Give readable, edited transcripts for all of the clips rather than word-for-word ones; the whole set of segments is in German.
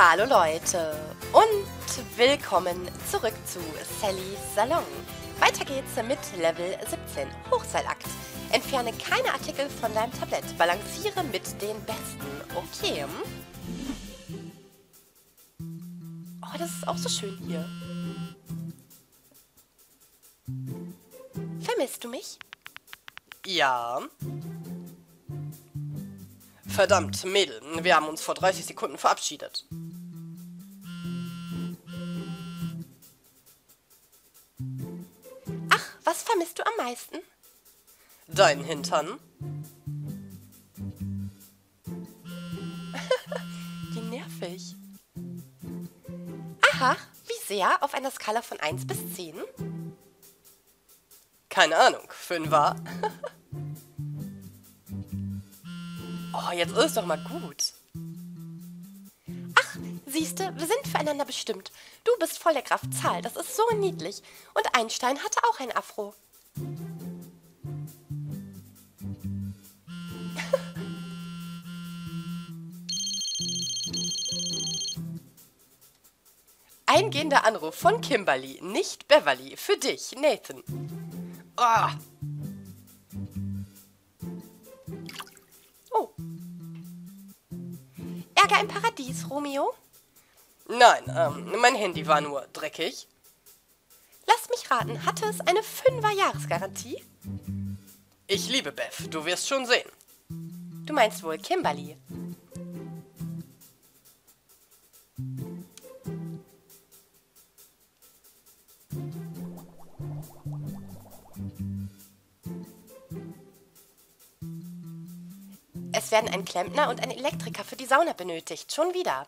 Hallo Leute und willkommen zurück zu Sallys Salon. Weiter geht's mit Level 17, Hochseilakt. Entferne keine Artikel von deinem Tablett, balanciere mit den Besten. Okay. Oh, das ist auch so schön hier. Vermisst du mich? Ja. Verdammt, Mädel, wir haben uns vor 30 Sekunden verabschiedet. Ach, was vermisst du am meisten? Deinen Hintern? Wie nervig. Aha, wie sehr auf einer Skala von 1 bis 10? Keine Ahnung, 5er? Oh, jetzt ist doch mal gut. Ach, siehste, wir sind füreinander bestimmt. Du bist voll der Graf Zahl, das ist so niedlich. Und Einstein hatte auch ein Afro. Eingehender Anruf von Kimberly, nicht Beverly. Für dich, Nathan. Oh. Oh. Ärger im Paradies, Romeo? Nein, mein Handy war nur dreckig. Lass mich raten, hatte es eine 5er-Jahresgarantie? Ich liebe Beth, du wirst schon sehen. Du meinst wohl Kimberly. Es werden ein Klempner und ein Elektriker für die Sauna benötigt. Schon wieder.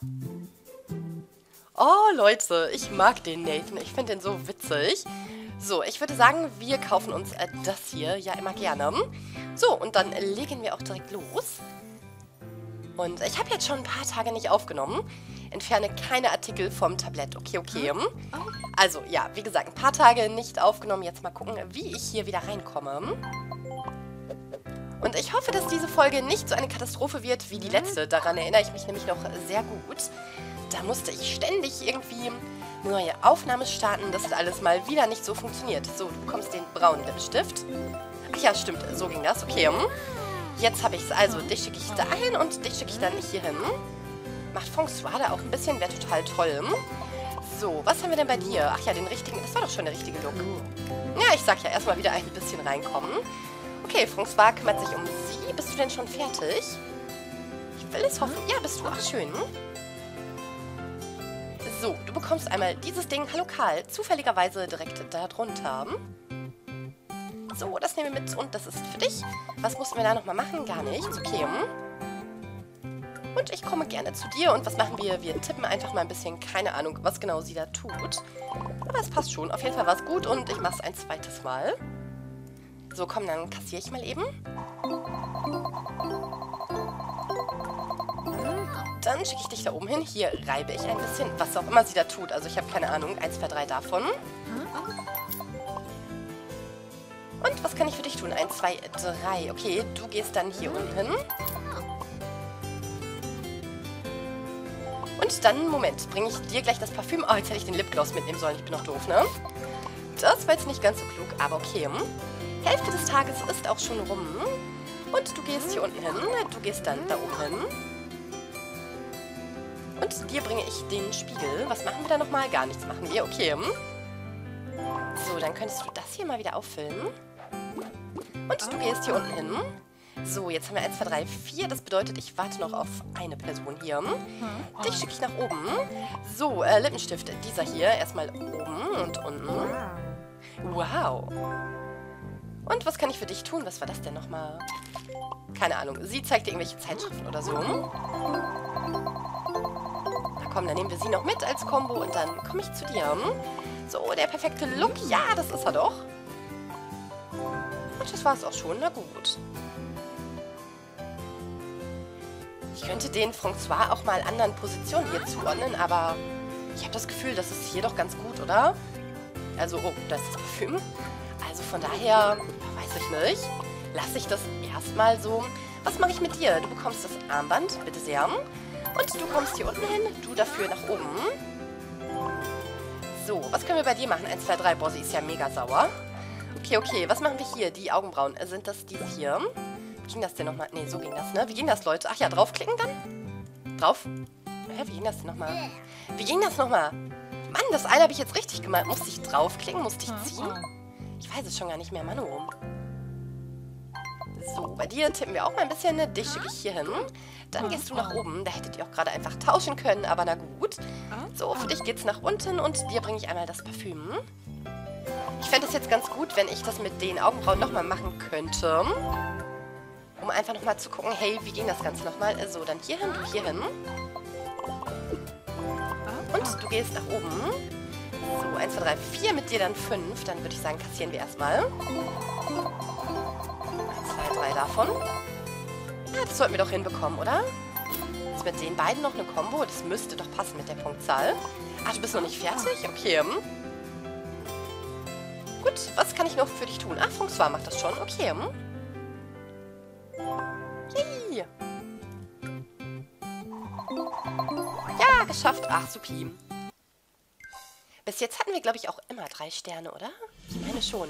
Oh, Leute, ich mag den Nathan. Ich finde den so witzig. So, ich würde sagen, wir kaufen uns das hier ja immer gerne. So, und dann legen wir auch direkt los. Und ich habe jetzt schon ein paar Tage nicht aufgenommen. Entferne keine Artikel vom Tablett. Okay, okay. Also, ja, wie gesagt, ein paar Tage nicht aufgenommen. Jetzt mal gucken, wie ich hier wieder reinkomme. Und ich hoffe, dass diese Folge nicht so eine Katastrophe wird wie die letzte. Daran erinnere ich mich nämlich noch sehr gut. Da musste ich ständig irgendwie eine neue Aufnahme starten. Das hat alles mal wieder nicht so funktioniert. So, du bekommst den braunen Lippenstift. Ach ja, stimmt, so ging das. Okay. Jetzt habe ich es. Also, dich schicke ich dahin und dich schicke ich dann hier hin. Macht François da auch ein bisschen, wäre total toll. So, was haben wir denn bei dir? Ach ja, den richtigen, das war doch schon der richtige Look. Ja, ich sag ja, erstmal wieder ein bisschen reinkommen. Okay, François kümmert sich um sie. Bist du denn schon fertig? Ich will es hoffen. Ja, bist du. Ach, schön. So, du bekommst einmal dieses Ding. Hallo Karl. Zufälligerweise direkt da drunter. So, das nehmen wir mit und das ist für dich. Was mussten wir da nochmal machen? Gar nichts. Okay. Und ich komme gerne zu dir. Und was machen wir? Wir tippen einfach mal ein bisschen. Keine Ahnung, was genau sie da tut. Aber es passt schon. Auf jeden Fall war es gut und ich mache es ein zweites Mal. So, komm, dann kassiere ich mal eben. Dann schicke ich dich da oben hin. Hier reibe ich ein bisschen, was auch immer sie da tut. Also ich habe keine Ahnung. 1, 2, 3 davon. Und was kann ich für dich tun? 1, 2, 3. Okay, du gehst dann hier unten hin. Und dann, Moment, bringe ich dir gleich das Parfüm. Oh, jetzt hätte ich den Lipgloss mitnehmen sollen. Ich bin noch doof, ne? Das war jetzt nicht ganz so klug, aber okay. Hälfte des Tages ist auch schon rum. Und du gehst hier unten hin. Du gehst dann da oben hin. Und dir bringe ich den Spiegel. Was machen wir da nochmal? Gar nichts machen wir. Okay. So, dann könntest du das hier mal wieder auffüllen. Und du gehst hier unten hin. So, jetzt haben wir 1, 2, 3, 4. Das bedeutet, ich warte noch auf eine Person hier. Dich schicke ich nach oben. So, Lippenstift. Dieser hier. Erstmal oben und unten. Wow. Und was kann ich für dich tun? Was war das denn nochmal? Keine Ahnung. Sie zeigt dir irgendwelche Zeitschriften oder so. Na komm, dann nehmen wir sie noch mit als Kombo und dann komme ich zu dir. So, der perfekte Look. Ja, das ist er doch. Und das war es auch schon. Na gut. Ich könnte den François auch mal anderen Positionen hier zuordnen, aber ich habe das Gefühl, das ist hier doch ganz gut, oder? Also, oh, da ist das Parfüm. Also von daher, weiß ich nicht, lasse ich das erstmal so. Was mache ich mit dir? Du bekommst das Armband, bitte sehr. Und du kommst hier unten hin, du dafür nach oben. So, was können wir bei dir machen? 1, 2, 3. Boah, sie ist ja mega sauer. Okay, okay, was machen wir hier? Die Augenbrauen. Sind das diese hier? Wie ging das denn nochmal? Ne, so ging das, ne? Wie ging das, Leute? Ach ja, draufklicken dann? Drauf? Hä, wie ging das denn nochmal? Wie ging das nochmal? Mann, das eine habe ich jetzt richtig gemacht. Musste ich draufklicken? Musste ich ziehen? Ich weiß es schon gar nicht mehr, Manu. So, bei dir tippen wir auch mal ein bisschen. Dich schicke ich hier hin. Dann gehst du nach oben. Da hättet ihr auch gerade einfach tauschen können, aber na gut. So, für dich geht's nach unten und dir bringe ich einmal das Parfüm. Ich fände es jetzt ganz gut, wenn ich das mit den Augenbrauen nochmal machen könnte. Um einfach nochmal zu gucken, hey, wie ging das Ganze nochmal? So, dann hier hin, du hier hin. Und du gehst nach oben. So, 1, 2, 3, 4, mit dir dann 5. Dann würde ich sagen, kassieren wir erstmal. 1, 2, 3 davon. Ja, das sollten wir doch hinbekommen, oder? Ist mit den beiden noch eine Kombo? Das müsste doch passen mit der Punktzahl. Ach, du bist noch nicht fertig? Okay. Gut, was kann ich noch für dich tun? Ach, François macht das schon. Okay. Yay. Ja, geschafft. Ach, supi. Bis jetzt hatten wir, glaube ich, auch immer 3 Sterne, oder? Ich meine schon.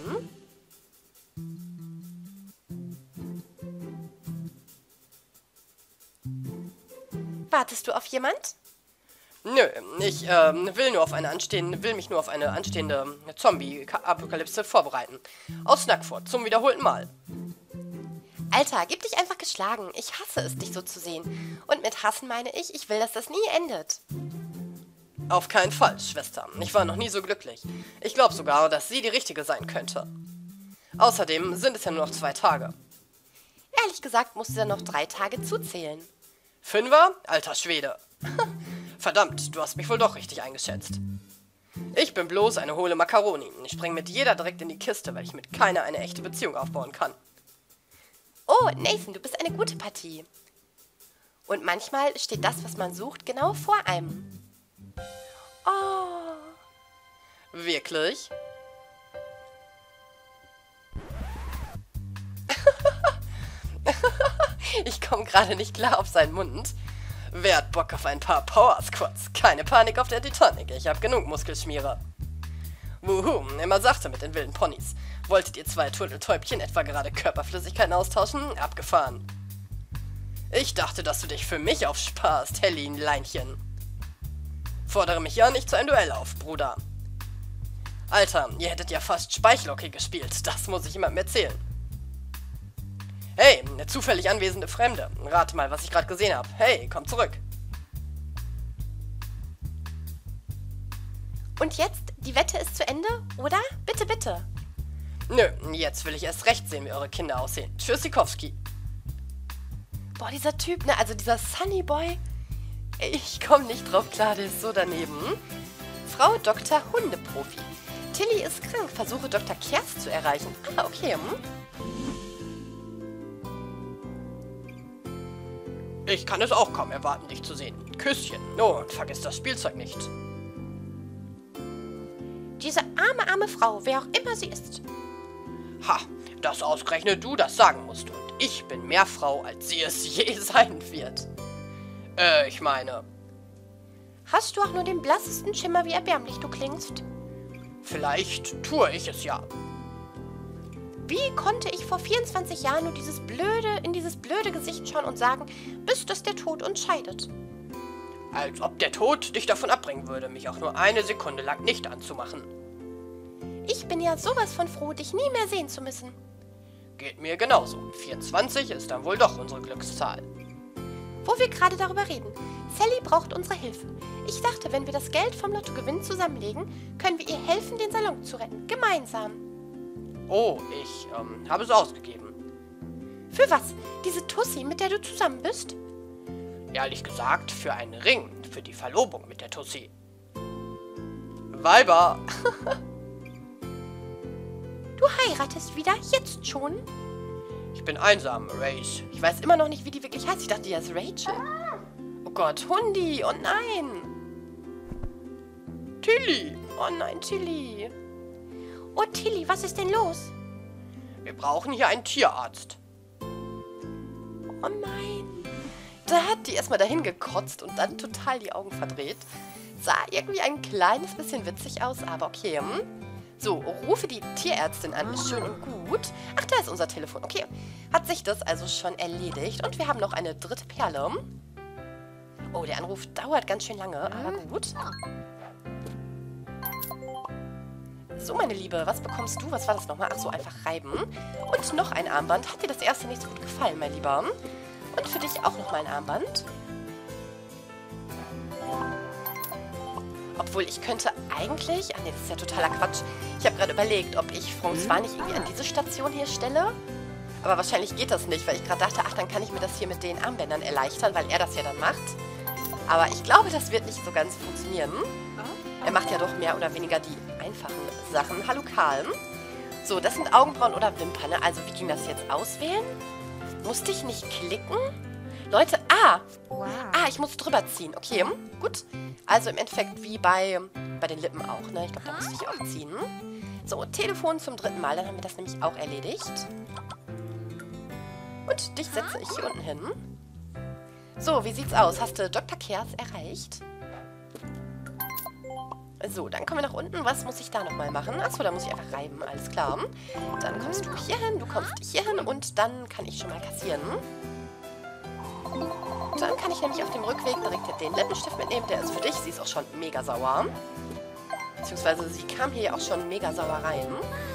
Wartest du auf jemand? Nö, ich will mich nur auf eine anstehende Zombie-Apokalypse vorbereiten. Aus Snackfurt, zum wiederholten Mal. Alter, gib dich einfach geschlagen. Ich hasse es, dich so zu sehen. Und mit hassen meine ich will, dass das nie endet. Auf keinen Fall, Schwester. Ich war noch nie so glücklich. Ich glaube sogar, dass sie die Richtige sein könnte. Außerdem sind es ja nur noch 2 Tage. Ehrlich gesagt musst du dann noch 3 Tage zuzählen. 5er? Alter Schwede. Verdammt, du hast mich wohl doch richtig eingeschätzt. Ich bin bloß eine hohle Makaroni. Ich springe mit jeder direkt in die Kiste, weil ich mit keiner eine echte Beziehung aufbauen kann. Oh, Nathan, du bist eine gute Partie. Und manchmal steht das, was man sucht, genau vor einem. Oh. Wirklich? Ich komme gerade nicht klar auf seinen Mund. Wer hat Bock auf ein paar Power Squats? Keine Panik auf der Titanic, ich habe genug Muskelschmierer. Wuhu, immer sachte mit den wilden Ponys. Wolltet ihr 2 Turteltäubchen etwa gerade Körperflüssigkeiten austauschen? Abgefahren. Ich dachte, dass du dich für mich aufsparst, Helene-Leinchen. Fordere mich ja nicht zu einem Duell auf, Bruder. Alter, ihr hättet ja fast Speichelhockey gespielt, das muss ich jemandem erzählen. Hey, eine zufällig anwesende Fremde. Rate mal, was ich gerade gesehen habe. Hey, komm zurück. Und jetzt? Die Wette ist zu Ende, oder? Bitte, bitte. Nö, jetzt will ich erst recht sehen, wie eure Kinder aussehen. Tschüssikowski. Boah, dieser Typ, ne? Also dieser Sunny Boy. Ich komme nicht drauf klar, der ist so daneben. Frau Dr. Hundeprofi. Tilly ist krank. Versuche Dr. Kers zu erreichen. Ah, okay. Ich kann es auch kaum erwarten, dich zu sehen. Küsschen. Oh, und vergiss das Spielzeug nicht. Diese arme Frau, wer auch immer sie ist. Ha, dass ausgerechnet du das sagen musst. Und ich bin mehr Frau, als sie es je sein wird. Ich meine... Hast du auch nur den blassesten Schimmer, wie erbärmlich du klingst? Vielleicht tue ich es ja. Wie konnte ich vor 24 Jahren nur in dieses blöde Gesicht schauen und sagen, bis dass der Tod uns scheidet? Als ob der Tod dich davon abbringen würde, mich auch nur eine Sekunde lang nicht anzumachen. Ich bin ja sowas von froh, dich nie mehr sehen zu müssen. Geht mir genauso. 24 ist dann wohl doch unsere Glückszahl. Wo wir gerade darüber reden. Sally braucht unsere Hilfe. Ich dachte, wenn wir das Geld vom Lottogewinn zusammenlegen, können wir ihr helfen, den Salon zu retten. Gemeinsam. Oh, ich habe es ausgegeben. Für was? Diese Tussi, mit der du zusammen bist? Ehrlich gesagt, für einen Ring. Für die Verlobung mit der Tussi. Weiber! Du heiratest wieder? Jetzt schon? Ich bin einsam, Rach. Ich weiß immer noch nicht, wie die wirklich heißt. Ich dachte, die heißt Rachel. Oh Gott, Hundi. Oh nein. Tilly. Oh nein, Tilly. Oh, Tilly, was ist denn los? Wir brauchen hier einen Tierarzt. Oh nein. Da hat die erstmal dahin gekotzt und dann total die Augen verdreht. Sah irgendwie ein kleines bisschen witzig aus, aber okay. So, rufe die Tierärztin an. Schön und gut. Ach, da ist unser Telefon. Okay. Hat sich das also schon erledigt. Und wir haben noch eine dritte Perle. Oh, der Anruf dauert ganz schön lange, aber gut. So, meine Liebe, was bekommst du? Was war das nochmal? Ach so, einfach reiben. Und noch ein Armband. Hat dir das erste nicht so gut gefallen, mein Lieber? Und für dich auch nochmal ein Armband. Obwohl, ich könnte eigentlich... Ach nee, das ist ja totaler Quatsch. Ich habe gerade überlegt, ob ich François nicht irgendwie an diese Station hier stelle. Aber wahrscheinlich geht das nicht, weil ich gerade dachte, ach, dann kann ich mir das hier mit den Armbändern erleichtern, weil er das ja dann macht. Aber ich glaube, das wird nicht so ganz funktionieren. Er macht ja doch mehr oder weniger die einfachen Sachen. Hallo, Karl. So, das sind Augenbrauen oder Wimpern, ne? Also, wie ging das jetzt? Auswählen? Musste ich nicht klicken? Leute, ich muss drüber ziehen. Okay, gut. Also im Endeffekt wie bei den Lippen auch, ne? Ich glaube, da musste ich auch ziehen. So, Telefon zum 3. Mal, dann haben wir das nämlich auch erledigt. Und dich setze ich hier unten hin. So, wie sieht's aus? Hast du Dr. Kers erreicht? So, dann kommen wir nach unten. Was muss ich da nochmal machen? Achso, da muss ich einfach reiben, alles klar. Dann kommst du hier hin, du kommst hier hin und dann kann ich schon mal kassieren. Dann kann ich nämlich auf dem Rückweg direkt den Lippenstift mitnehmen. Der ist für dich. Sie ist auch schon mega sauer. Beziehungsweise sie kam hier auch schon mega sauer rein.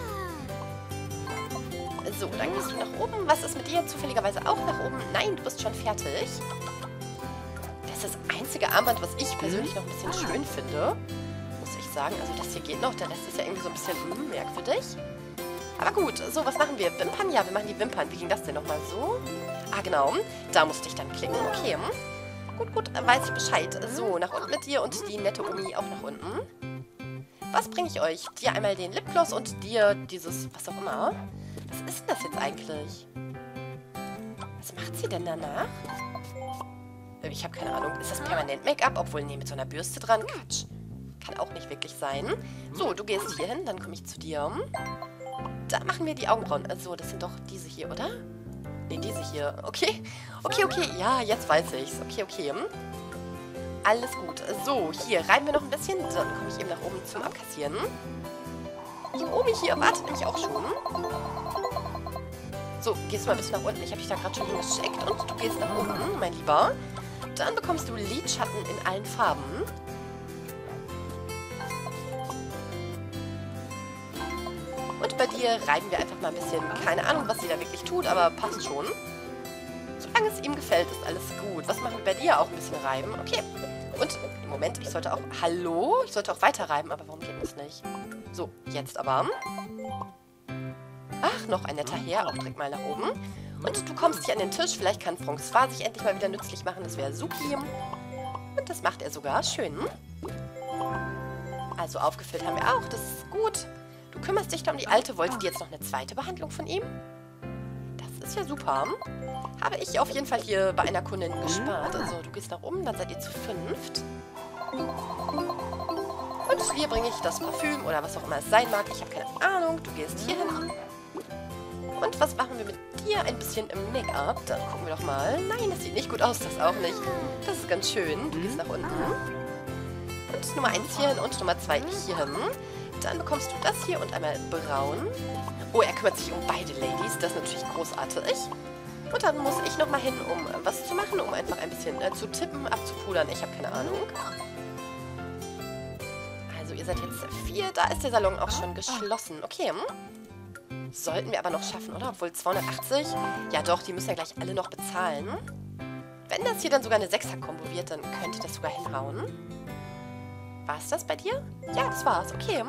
So, dann gehst du nach oben. Was ist mit dir? Zufälligerweise auch nach oben? Nein, du bist schon fertig. Das ist das einzige Armband, was ich persönlich noch ein bisschen schön finde. Muss ich sagen. Also das hier geht noch. Der Rest ist ja irgendwie so ein bisschen merkwürdig. Aber gut. So, was machen wir? Wimpern? Ja, wir machen die Wimpern. Wie ging das denn nochmal so? Ah, genau. Da musste ich dann klicken. Okay. Gut, gut. Weiß ich Bescheid. So, nach unten mit dir und die nette Omi auch nach unten. Was bringe ich euch? Dir einmal den Lipgloss und dir dieses, was auch immer. Was ist denn das jetzt eigentlich? Was macht sie denn danach? Ich habe keine Ahnung. Ist das permanent Make-up? Obwohl, nee, mit so einer Bürste dran. Quatsch. Kann auch nicht wirklich sein. So, du gehst hier hin, dann komme ich zu dir. Da machen wir die Augenbrauen. Also, das sind doch diese hier, oder? Nee, diese hier. Okay. Okay, okay. Ja, jetzt weiß ich's. Okay, okay. Alles gut. So, hier reiben wir noch ein bisschen. Dann komme ich eben nach oben zum Abkassieren. Die Omi hier wartet nämlich auch schon. So, gehst du mal ein bisschen nach unten. Ich habe dich da gerade schon hingecheckt. Und du gehst nach unten, mein Lieber. Dann bekommst du Lidschatten in allen Farben. Und bei dir reiben wir einfach mal ein bisschen. Keine Ahnung, was sie da wirklich tut, aber passt schon. Solange es ihm gefällt, ist alles gut. Was machen wir bei dir? Auch ein bisschen reiben. Okay. Und im Moment, ich sollte auch... Hallo? Ich sollte auch weiter reiben, aber warum geht das nicht? So, jetzt aber. Ach, noch ein netter Herr. Auch direkt mal nach oben. Und du kommst hier an den Tisch. Vielleicht kann François sich endlich mal wieder nützlich machen. Das wäre supi. Und das macht er sogar. Schön. Also aufgefüllt haben wir auch. Das ist gut. Du kümmerst dich da um die Alte. Wolltest du jetzt noch eine zweite Behandlung von ihm? Das ist ja super. Habe ich auf jeden Fall hier bei einer Kundin gespart. Also du gehst nach oben, dann seid ihr zu 5. Und hier bringe ich das Parfüm oder was auch immer es sein mag. Ich habe keine Ahnung. Du gehst hier hin. Und was machen wir mit dir? Ein bisschen im Make-up. Dann gucken wir doch mal. Nein, das sieht nicht gut aus. Das auch nicht. Das ist ganz schön. Du gehst nach unten. Und Nummer 1 hier hin und Nummer 2 hier hin. Dann bekommst du das hier und einmal braun. Oh, er kümmert sich um beide Ladies. Das ist natürlich großartig. Und dann muss ich nochmal hin, um was zu machen, um einfach ein bisschen zu tippen, abzupudern. Ich habe keine Ahnung. Also ihr seid jetzt 4. Da ist der Salon auch schon geschlossen. Okay. Sollten wir aber noch schaffen, oder? Obwohl 280. Ja doch, die müssen ja gleich alle noch bezahlen. Wenn das hier dann sogar eine 6er-Kombo wird, dann könnte das sogar hinhauen. War es das bei dir? Ja, das war's. Okay.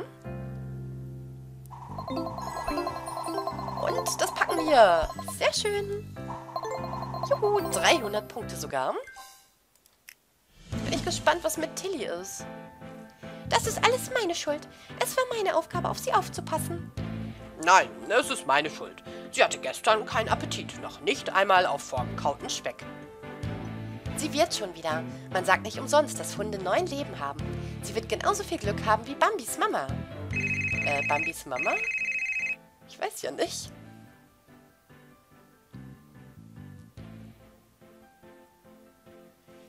Und das packen wir. Sehr schön. Juhu, 300 Punkte sogar. Bin ich gespannt, was mit Tilly ist. Das ist alles meine Schuld. Es war meine Aufgabe, auf sie aufzupassen. Nein, es ist meine Schuld. Sie hatte gestern keinen Appetit. Noch nicht einmal auf vorgekauten Speck. Sie wird schon wieder. Man sagt nicht umsonst, dass Hunde 9 Leben haben. Sie wird genauso viel Glück haben wie Bambis Mama. Bambis Mama? Ich weiß ja nicht.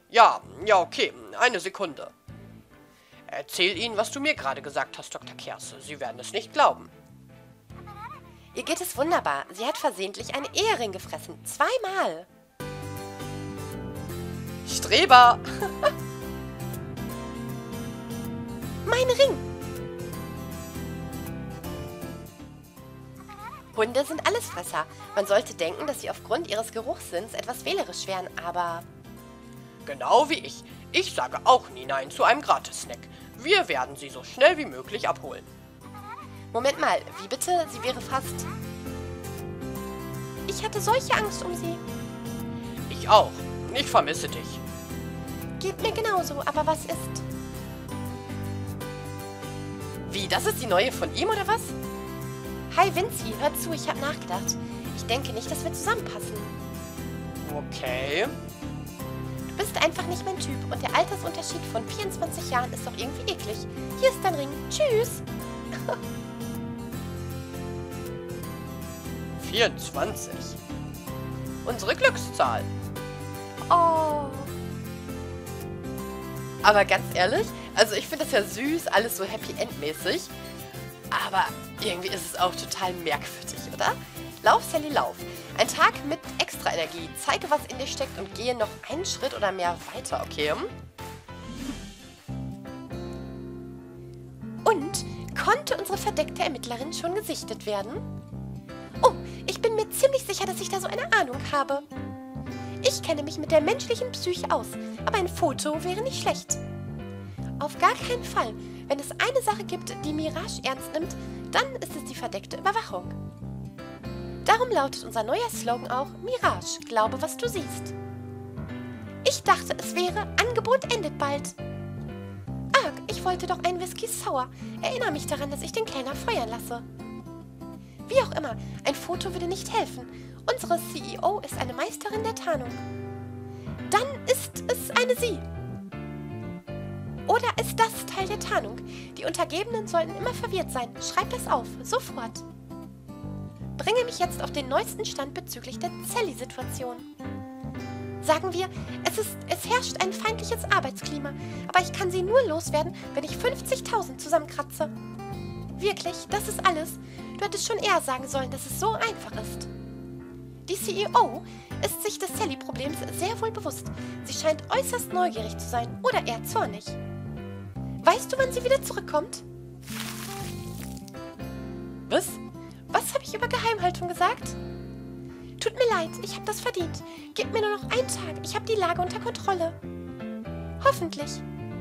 Ja, okay. Eine Sekunde. Erzähl ihnen, was du mir gerade gesagt hast, Dr. Kerse. Sie werden es nicht glauben. Ihr geht es wunderbar. Sie hat versehentlich einen Ehering gefressen. 2-mal. Streber! Mein Ring. Hunde sind Allesfresser. Man sollte denken, dass sie aufgrund ihres Geruchssinns etwas wählerisch wären, aber... Genau wie ich. Ich sage auch nie Nein zu einem Gratis-Snack. Wir werden sie so schnell wie möglich abholen. Moment mal, wie bitte? Sie wäre fast... Ich hatte solche Angst um sie. Ich auch. Ich vermisse dich. Geht mir genauso, aber was ist? Wie, das ist die neue von ihm, oder was? Hi Vinci, hör zu, ich habe nachgedacht. Ich denke nicht, dass wir zusammenpassen. Okay. Du bist einfach nicht mein Typ und der Altersunterschied von 24 Jahren ist doch irgendwie eklig. Hier ist dein Ring. Tschüss. 24. Unsere Glückszahl. Oh. Aber ganz ehrlich, also ich finde das ja süß, alles so Happy End-mäßig. Aber irgendwie ist es auch total merkwürdig, oder? Lauf, Sally, lauf. Ein Tag mit extra Energie. Zeige, was in dir steckt und gehe noch einen Schritt oder mehr weiter, okay? Und konnte unsere verdeckte Ermittlerin schon gesichtet werden? Oh, ich bin mir ziemlich sicher, dass ich da so eine Ahnung habe. Ich kenne mich mit der menschlichen Psyche aus, aber ein Foto wäre nicht schlecht. Auf gar keinen Fall. Wenn es eine Sache gibt, die Mirage ernst nimmt, dann ist es die verdeckte Überwachung. Darum lautet unser neuer Slogan auch Mirage, glaube, was du siehst. Ich dachte, es wäre Angebot endet bald. Arg, ich wollte doch einen Whisky Sour. Erinnere mich daran, dass ich den Kellner feuern lasse. Wie auch immer, ein Foto würde nicht helfen. Unsere CEO ist eine Meisterin der Tarnung. Dann ist es eine Sie. Oder ist das Teil der Tarnung? Die Untergebenen sollten immer verwirrt sein. Schreib das auf, sofort. Bringe mich jetzt auf den neuesten Stand bezüglich der Sally-Situation. Sagen wir, es herrscht ein feindliches Arbeitsklima, aber ich kann sie nur loswerden, wenn ich 50.000 zusammenkratze. Wirklich, das ist alles. Du hättest schon eher sagen sollen, dass es so einfach ist. Die CEO ist sich des Sally-Problems sehr wohl bewusst. Sie scheint äußerst neugierig zu sein oder eher zornig. Weißt du, wann sie wieder zurückkommt? Was? Was habe ich über Geheimhaltung gesagt? Tut mir leid, ich habe das verdient. Gib mir nur noch einen Tag. Ich habe die Lage unter Kontrolle. Hoffentlich.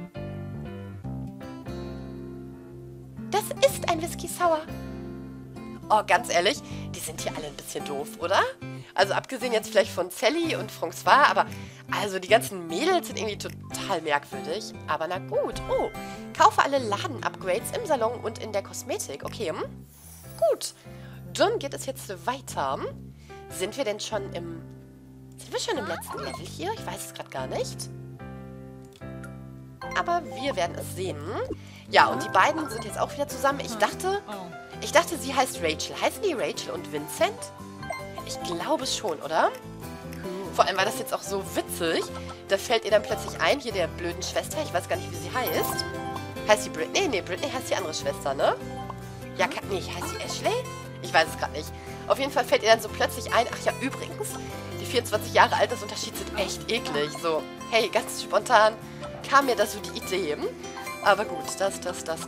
Das ist ein Whisky Sour. Oh, ganz ehrlich, die sind hier alle ein bisschen doof, oder? Also abgesehen jetzt vielleicht von Sally und François, aber also die ganzen Mädels sind irgendwie total merkwürdig. Aber na gut. Oh, kaufe alle Laden-Upgrades im Salon und in der Kosmetik. Okay, gut. Dann geht es jetzt weiter. Sind wir denn schon im... Sind wir schon im letzten Level hier? Ich weiß es gerade gar nicht. Aber wir werden es sehen. Ja, und die beiden sind jetzt auch wieder zusammen. Ich dachte, sie heißt Rachel. Heißen die Rachel und Vincent? Ich glaube schon, oder? Vor allem war das jetzt auch so witzig. Da fällt ihr dann plötzlich ein, hier der blöden Schwester. Ich weiß gar nicht, wie sie heißt. Heißt sie Britney? Nee, Britney heißt die andere Schwester, ne? Ja, nee, heißt sie Ashley? Ich weiß es gerade nicht. Auf jeden Fall fällt ihr dann so plötzlich ein, ach ja, übrigens, die 24 Jahre Altersunterschied sind echt eklig. So, hey, ganz spontan kam mir da so die Idee. Aber gut, das.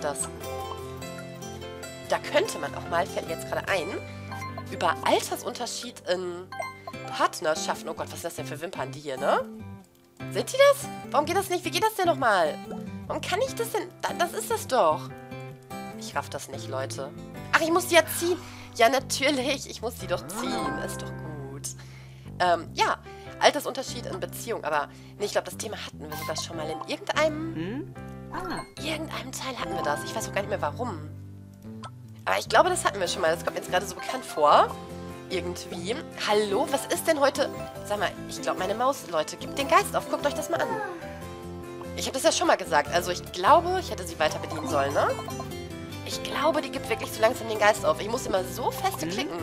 Da könnte man auch mal, fällt mir jetzt gerade ein, über Altersunterschied in Partnerschaften. Oh Gott, was ist das denn für Wimpern, die hier, ne? Sind die das? Warum geht das nicht? Wie geht das denn nochmal? Warum kann ich das denn? Das ist das doch. Ich raff das nicht, Leute. Ach, ich muss die ja ziehen. Ja, natürlich. Ich muss die doch ziehen. Ist doch gut. Ja, Altersunterschied in Beziehung. Aber nee, ich glaube, das Thema hatten wir sogar schon mal in irgendeinem Teil hatten wir das. Ich weiß auch gar nicht mehr, warum. Aber ich glaube, das hatten wir schon mal. Das kommt mir jetzt gerade so bekannt vor. Irgendwie. Hallo, was ist denn heute? Sag mal, ich glaube, meine Maus, Leute, gibt den Geist auf. Guckt euch das mal an. Ich habe das ja schon mal gesagt. Also ich glaube, ich hätte sie weiter bedienen sollen, ne? Ich glaube, die gibt wirklich so langsam den Geist auf. Ich muss immer so feste klicken.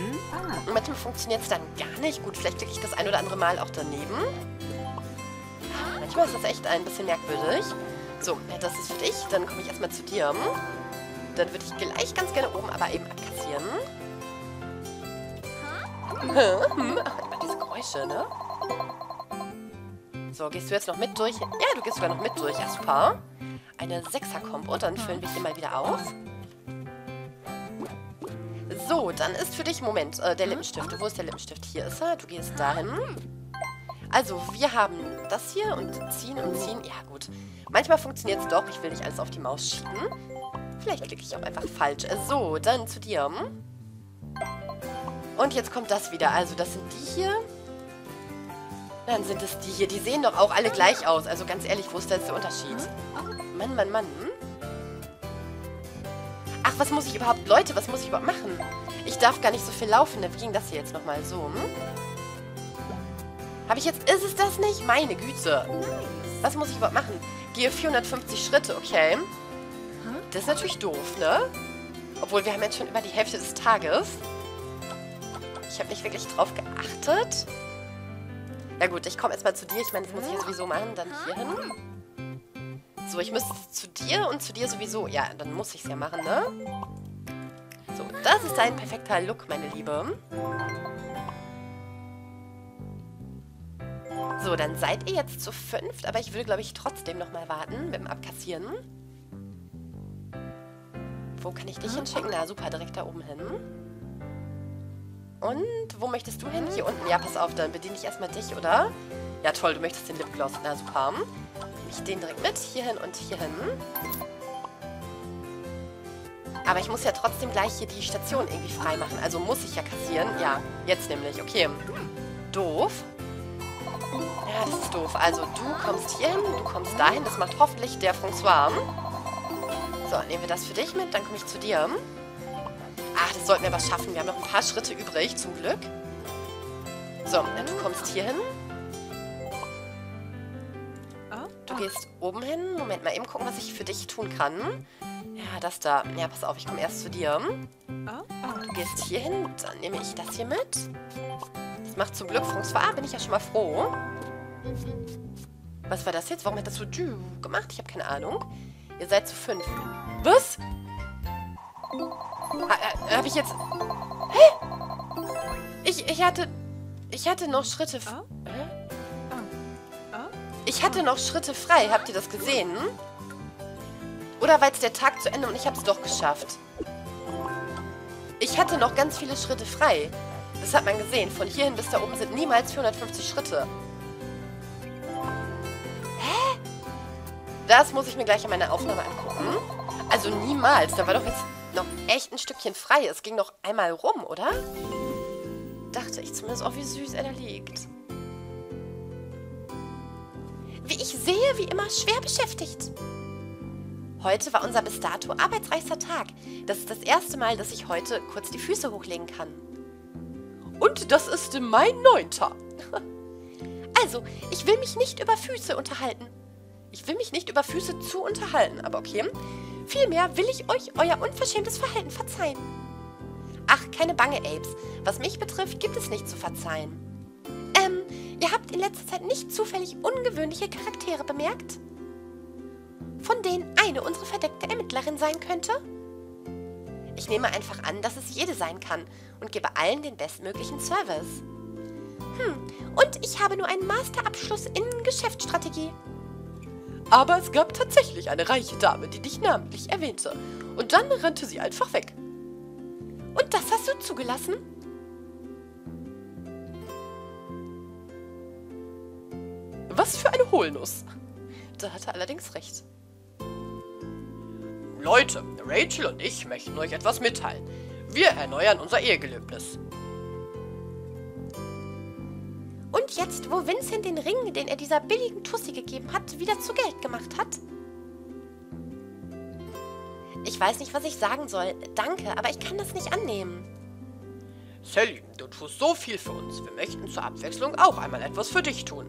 Und manchmal funktioniert es dann gar nicht. Gut, vielleicht klicke ich das ein oder andere Mal auch daneben. Manchmal ist das echt ein bisschen merkwürdig. So, das ist für dich. Dann komme ich erstmal zu dir. Dann würde ich gleich ganz gerne oben aber eben abkassieren. Immer diese Geräusche, ne? So, gehst du jetzt noch mit durch? Ja, du gehst sogar noch mit durch. Ja, super. Eine 6er-Kombo. Dann füllen wir hier mal wieder auf. So, dann ist für dich, Moment, der Lippenstift. Wo ist der Lippenstift? Hier ist er. Du gehst dahin. Also, wir haben das hier und ziehen und ziehen. Ja, gut. Manchmal funktioniert es doch. Ich will nicht alles auf die Maus schieben. Vielleicht klicke ich auch einfach falsch. So, dann zu dir. Und jetzt kommt das wieder. Also, das sind die hier. Dann sind es die hier. Die sehen doch auch alle gleich aus. Also, ganz ehrlich, wo ist da jetzt der Unterschied? Mann, Mann, Mann. Ach, was muss ich überhaupt... Leute, was muss ich überhaupt machen? Ich darf gar nicht so viel laufen. Wie ging das hier jetzt nochmal so? Habe ich jetzt... Ist es das nicht? Meine Güte. Was muss ich überhaupt machen? Gehe 450 Schritte, okay. Das ist natürlich doof, ne? Obwohl, wir haben jetzt schon über die Hälfte des Tages. Ich habe nicht wirklich drauf geachtet. Ja gut, ich komme erstmal zu dir. Ich meine, das muss ich ja sowieso machen. Dann hier hin. So, ich müsste zu dir und zu dir sowieso. Ja, dann muss ich es ja machen, ne? So, das ist ein perfekter Look, meine Liebe. So, dann seid ihr jetzt zu 5. Aber ich würde, glaube ich, trotzdem nochmal warten mit dem Abkassieren. Wo kann ich dich hinschicken? Na, super, direkt da oben hin. Und wo möchtest du hin? Hier unten. Ja, pass auf, dann bediene ich erstmal dich, oder? Ja, toll, du möchtest den Lipgloss. Na, super. Nehme ich den direkt mit. Hier hin und hier hin. Aber ich muss ja trotzdem gleich hier die Station irgendwie freimachen. Also muss ich ja kassieren. Ja, jetzt nämlich. Okay. Doof. Ja, das ist doof. Also du kommst hier hin, du kommst dahin. Das macht hoffentlich der François. So, nehmen wir das für dich mit. Dann komme ich zu dir. Ach, das sollten wir aber schaffen. Wir haben noch ein paar Schritte übrig, zum Glück. So, du kommst hier hin. Du gehst oben hin. Moment mal, eben gucken, was ich für dich tun kann. Ja, das da. Ja, pass auf, ich komme erst zu dir. Du gehst hier hin. Dann nehme ich das hier mit. Das macht zum Glück François. Bin ich ja schon mal froh. Was war das jetzt? Warum hat das so gemacht? Ich habe keine Ahnung. Ihr seid zu 5. Was? Habe ich jetzt... Hä? Ich hatte noch Schritte... Ich hatte noch Schritte frei. Habt ihr das gesehen? Oder war jetzt der Tag zu Ende und ich habe es doch geschafft? Ich hatte noch ganz viele Schritte frei. Das hat man gesehen. Von hierhin bis da oben sind niemals 450 Schritte. Hä? Das muss ich mir gleich an meiner Aufnahme angucken. Also niemals. Da war doch jetzt noch echt ein Stückchen frei. Es ging noch einmal rum, oder? Dachte ich zumindest auch, wie süß er da liegt. Wie ich sehe, wie immer schwer beschäftigt. Heute war unser bis dato arbeitsreichster Tag. Das ist das erste Mal, dass ich heute kurz die Füße hochlegen kann. Und das ist mein 9. Also, ich will mich nicht über Füße unterhalten. Ich will mich nicht über Füße zu unterhalten, aber okay. Vielmehr will ich euch euer unverschämtes Verhalten verzeihen. Ach, keine Bange, Apes. Was mich betrifft, gibt es nichts zu verzeihen. Ihr habt in letzter Zeit nicht zufällig ungewöhnliche Charaktere bemerkt? Von denen eine unsere verdeckte Ermittlerin sein könnte? Ich nehme einfach an, dass es jede sein kann und gebe allen den bestmöglichen Service. Und ich habe nur einen Masterabschluss in Geschäftsstrategie. Aber es gab tatsächlich eine reiche Dame, die dich namentlich erwähnte. Und dann rannte sie einfach weg. Und das hast du zugelassen? Was für eine Hohlnuss. Da hat er allerdings recht. Leute, Rachel und ich möchten euch etwas mitteilen. Wir erneuern unser Ehegelöbnis. Und jetzt, wo Vincent den Ring, den er dieser billigen Tussi gegeben hat, wieder zu Geld gemacht hat? Ich weiß nicht, was ich sagen soll. Danke, aber ich kann das nicht annehmen. Sally, du tust so viel für uns. Wir möchten zur Abwechslung auch einmal etwas für dich tun.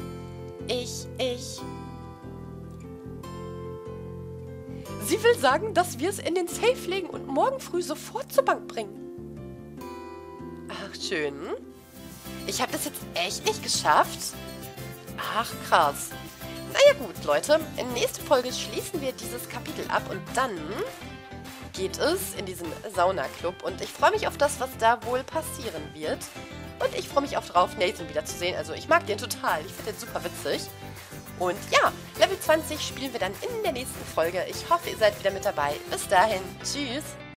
Sie will sagen, dass wir es in den Safe legen und morgen früh sofort zur Bank bringen. Ach, schön. Ich habe das jetzt echt nicht geschafft? Ach, krass. Naja gut, Leute. In der nächsten Folge schließen wir dieses Kapitel ab und dann geht es in diesen Saunaclub. Und ich freue mich auf das, was da wohl passieren wird. Und ich freue mich auch drauf, Nathan wiederzusehen. Also ich mag den total. Ich finde den super witzig. Und ja, Level 20 spielen wir dann in der nächsten Folge. Ich hoffe, ihr seid wieder mit dabei. Bis dahin. Tschüss.